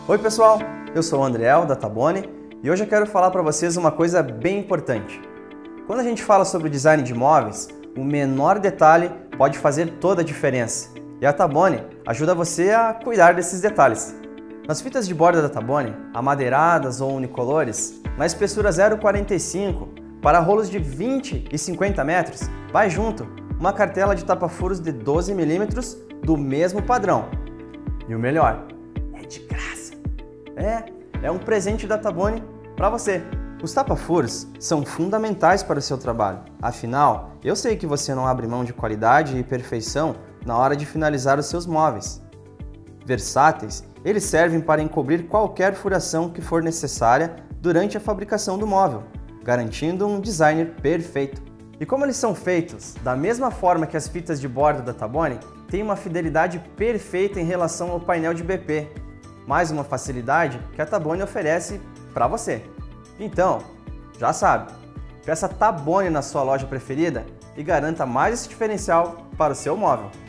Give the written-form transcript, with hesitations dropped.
Oi pessoal, eu sou o Andriel da Tabone e hoje eu quero falar para vocês uma coisa bem importante. Quando a gente fala sobre o design de móveis, o menor detalhe pode fazer toda a diferença e a Tabone ajuda você a cuidar desses detalhes. Nas fitas de borda da Tabone, amadeiradas ou unicolores, na espessura 0,45 para rolos de 20 e 50 metros, vai junto uma cartela de tapa-furos de 12 mm do mesmo padrão. E o melhor, é de graça. É um presente da Tabone para você. Os tapa-furos são fundamentais para o seu trabalho. Afinal, eu sei que você não abre mão de qualidade e perfeição na hora de finalizar os seus móveis. Versáteis, eles servem para encobrir qualquer furação que for necessária durante a fabricação do móvel, garantindo um design perfeito. E como eles são feitos da mesma forma que as fitas de borda da Tabone, tem uma fidelidade perfeita em relação ao painel de BP. Mais uma facilidade que a Tabone oferece para você. Então, já sabe, peça Tabone na sua loja preferida e garanta mais esse diferencial para o seu móvel.